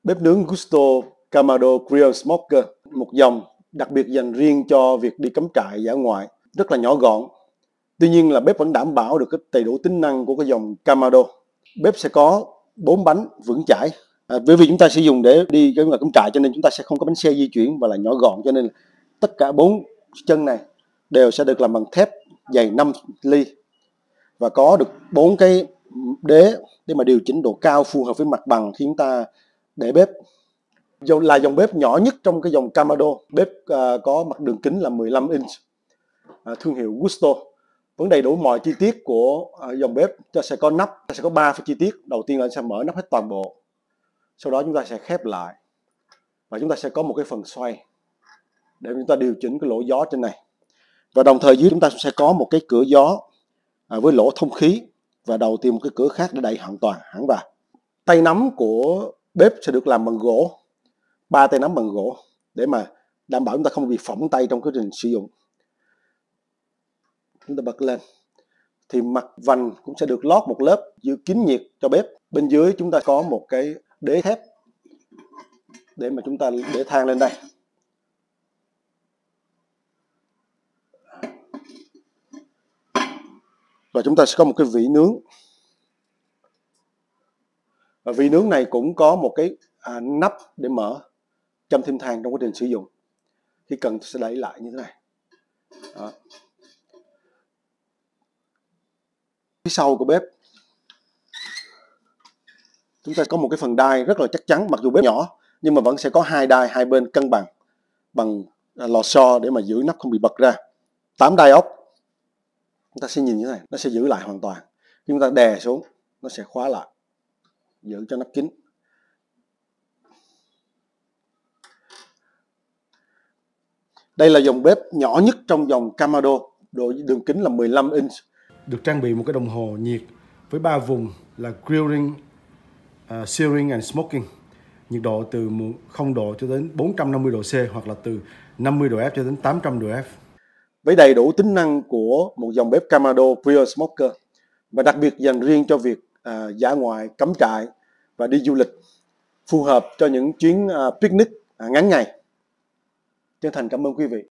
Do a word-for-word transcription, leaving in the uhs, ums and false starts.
Bếp nướng Gusto Kamado Grill Smoker, một dòng đặc biệt dành riêng cho việc đi cắm trại dã ngoại, rất là nhỏ gọn. Tuy nhiên là bếp vẫn đảm bảo được cái đầy đủ tính năng của cái dòng Kamado. Bếp sẽ có bốn bánh vững chãi. À, bởi vì chúng ta sử dụng để đi cái ngoài cắm trại cho nên chúng ta sẽ không có bánh xe di chuyển và là nhỏ gọn, cho nên tất cả bốn chân này đều sẽ được làm bằng thép dày năm ly và có được bốn cái đế để mà điều chỉnh độ cao phù hợp với mặt bằng khi chúng ta để bếp. Là dòng bếp nhỏ nhất trong cái dòng Kamado. Bếp uh, có mặt đường kính là mười lăm inch, uh, thương hiệu Gusto. Vẫn đầy đủ mọi chi tiết của uh, dòng bếp. Chúng ta sẽ có nắp, ta sẽ có ba chi tiết. Đầu tiên là sẽ mở nắp hết toàn bộ, sau đó chúng ta sẽ khép lại và chúng ta sẽ có một cái phần xoay để chúng ta điều chỉnh cái lỗ gió trên này, và đồng thời dưới chúng ta sẽ có một cái cửa gió uh, với lỗ thông khí, và đầu tiên một cái cửa khác để đẩy hoàn toàn hẳn vào. Tay nắm của bếp sẽ được làm bằng gỗ, ba tay nắm bằng gỗ để mà đảm bảo chúng ta không bị phỏng tay trong quá trình sử dụng. Chúng ta bật lên thì mặt vành cũng sẽ được lót một lớp giữ kín nhiệt cho bếp. Bên dưới chúng ta có một cái đế thép để mà chúng ta để than lên đây. Và chúng ta sẽ có một cái vỉ nướng. Và vỉ nướng này cũng có một cái à, nắp để mở, châm thêm than trong quá trình sử dụng. Khi cần sẽ đẩy lại như thế này. Đó. Phía sau của bếp chúng ta có một cái phần đai rất là chắc chắn, mặc dù bếp nhỏ nhưng mà vẫn sẽ có hai đai hai bên cân bằng bằng lò xo để mà giữ nắp không bị bật ra. Tám đai ốc, chúng ta sẽ nhìn như thế này, nó sẽ giữ lại hoàn toàn. Khi chúng ta đè xuống nó sẽ khóa lại, giữ cho nắp kín. Đây là dòng bếp nhỏ nhất trong dòng Kamado, độ đường kính là mười lăm inch. Được trang bị một cái đồng hồ nhiệt với ba vùng là grilling, uh, searing and smoking. Nhiệt độ từ không độ cho đến bốn trăm năm mươi độ C, hoặc là từ năm mươi độ F cho đến tám trăm độ F. Với đầy đủ tính năng của một dòng bếp Kamado Grill Smoker, và đặc biệt dành riêng cho việc uh, dã ngoại, cắm trại và đi du lịch, phù hợp cho những chuyến uh, picnic uh, ngắn ngày. Chân thành cảm ơn quý vị.